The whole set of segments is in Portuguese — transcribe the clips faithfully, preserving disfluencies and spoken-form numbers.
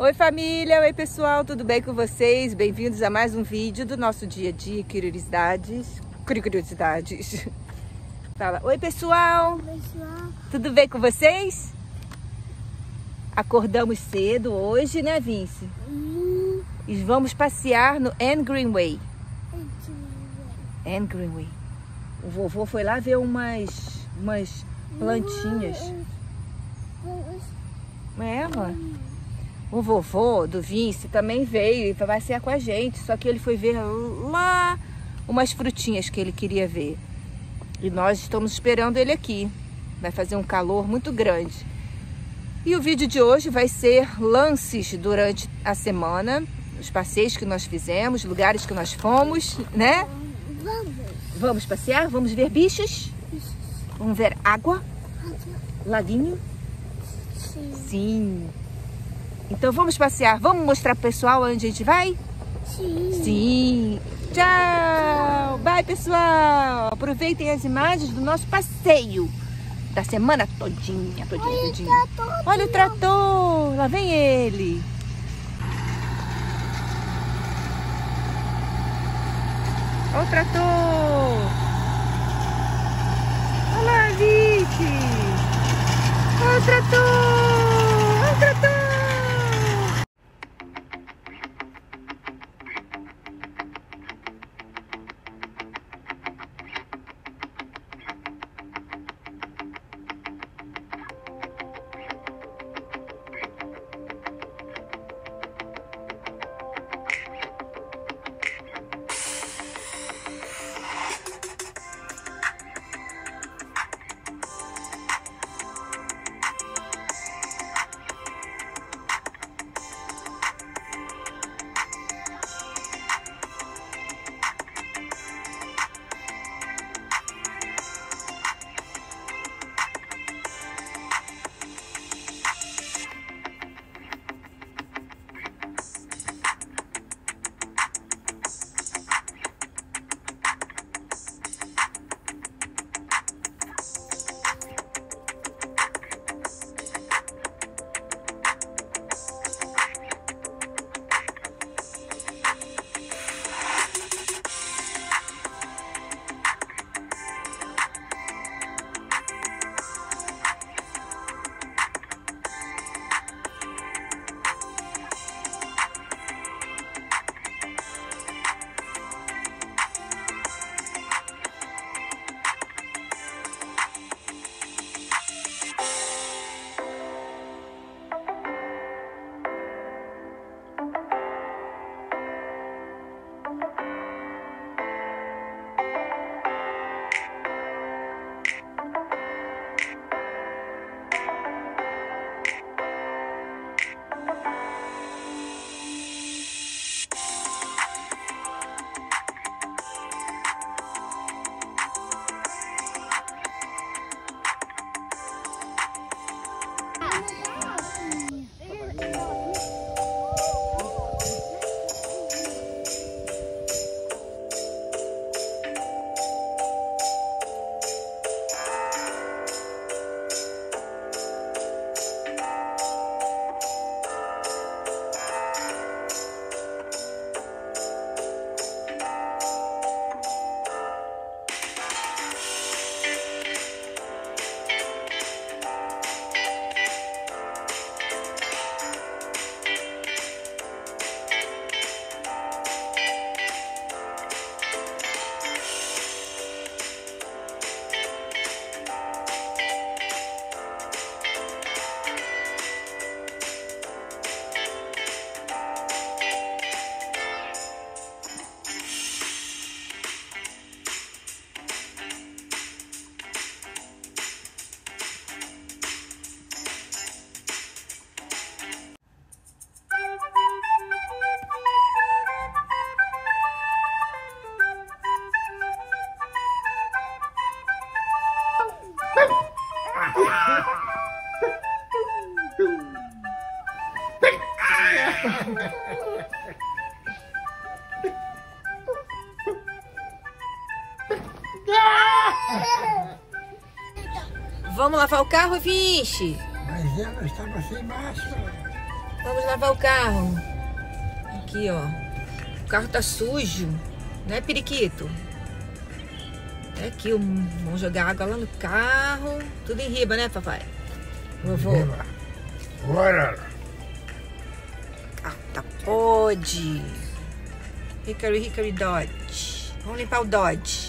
Oi família, oi pessoal, tudo bem com vocês? Bem-vindos a mais um vídeo do nosso dia a dia, curiosidades, curiosidades. Fala, oi pessoal, pessoal, tudo bem com vocês? Acordamos cedo hoje, né Vince? hum, E vamos passear no Anne Greenway. Anne Greenway. O vovô foi lá ver umas, umas plantinhas. É, ó. O vovô do Vince também veio e vai passear com a gente, só que ele foi ver lá umas frutinhas que ele queria ver. E nós estamos esperando ele aqui. Vai fazer um calor muito grande. E o vídeo de hoje vai ser lances durante a semana, os passeios que nós fizemos, lugares que nós fomos, né? Vamos. Vamos passear? Vamos ver bichos? Vamos ver água? Laguinho? Sim. Sim. Então vamos passear. Vamos mostrar pro pessoal onde a gente vai? Sim. Sim. Tchau. Bye, pessoal. Aproveitem as imagens do nosso passeio da semana todinha, todinha, Olha todinha. o trator. Olha o trator. Lá vem ele. Olha o trator. Olha lá, Vicky. Olha o trator. Olha o trator. Vamos lavar o carro, Vinci? Mas ela estava sem máscara. Vamos lavar o carro. Aqui, ó. O carro tá sujo. Né, periquito? É aqui, vamos jogar água lá no carro. Tudo em riba, né, papai? Vovô. Bora! Ah, tá pode. Hickory, Hickory Dodge. Vamos limpar o Dodge.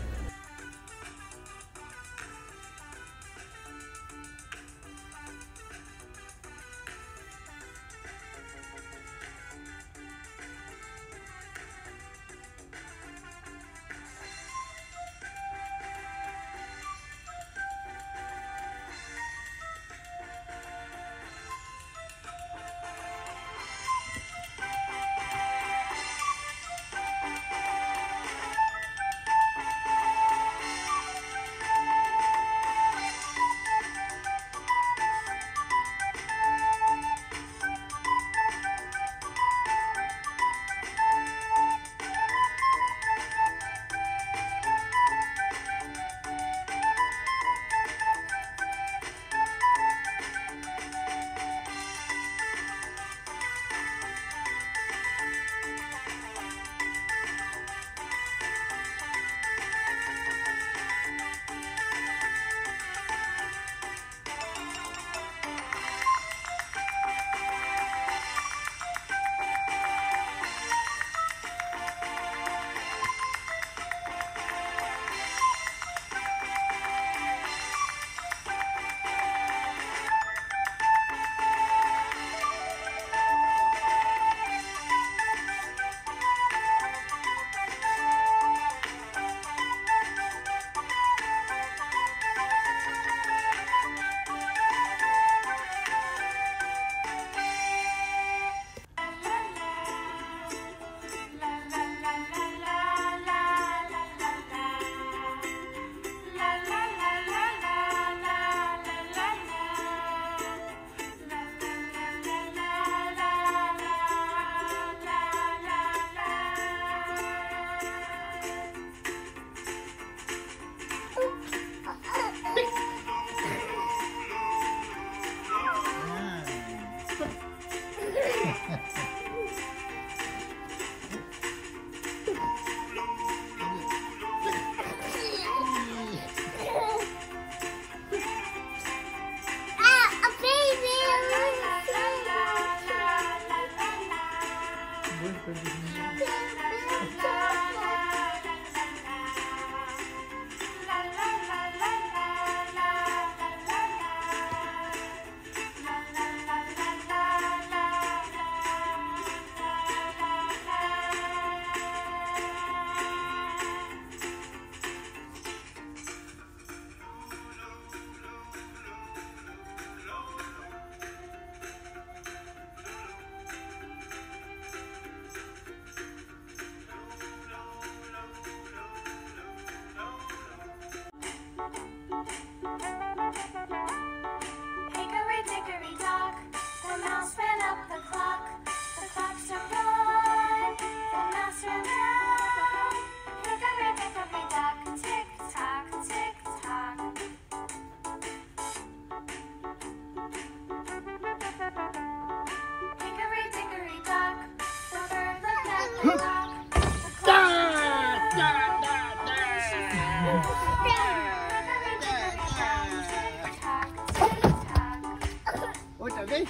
Outra vez?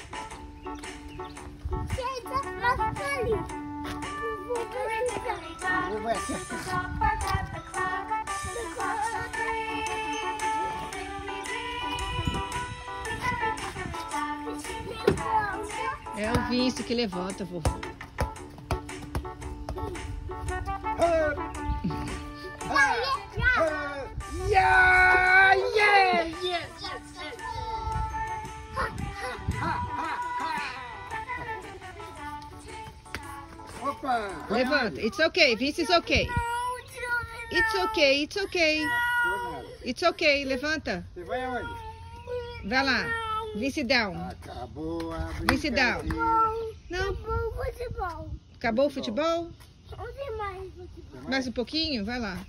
Vou vai É o Vício que levanta, vovô. Yeah, yeah, yeah. Opa! Levanta. It's okay. This is okay. It's okay. It's okay. It's okay. Levanta. Você vai aonde? Vai lá. Vice down. Acabou a Vice down. brincadeira. Não. Acabou o futebol. Acabou o futebol? Não tem mais futebol. Mais um pouquinho? Vai lá.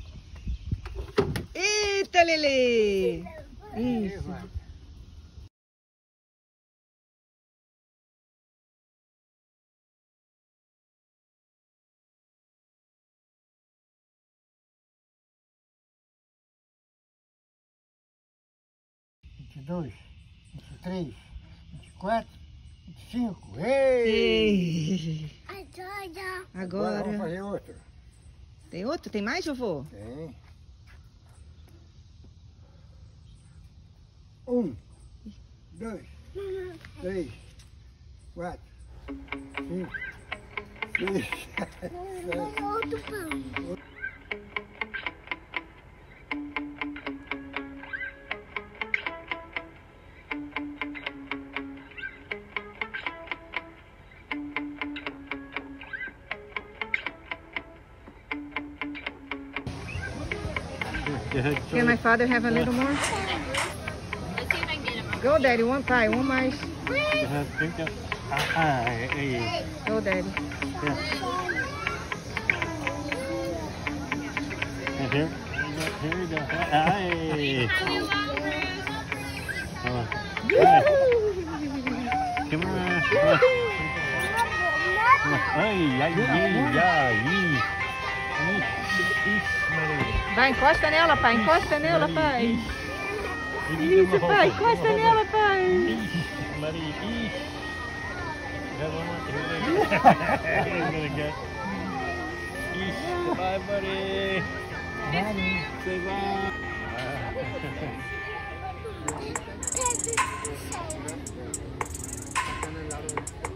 Eita, Lelê! Isso. Levanta. vinte e dois, vinte e três, vinte e quatro, vinte e cinco. Ei! Agora. Agora vamos Agora. fazer outro. Tem outro? Tem mais, vovô? Tem. Um, dois, três, quatro, cinco, seis, sete. Outro pão. Can my father have a little more? Go, Daddy. One pie. One mais. Go, Daddy. And here, here we go. Hey. Come on. Come on. Come on. Ai, ai, ai, ai. Vai, encosta nela, pai. Encosta nela, pai. Isso, pai. Encosta nela, pai. Maria, ixi. Got one more. He's gonna get. Ixi, bye, buddy. Say bye. Pega esse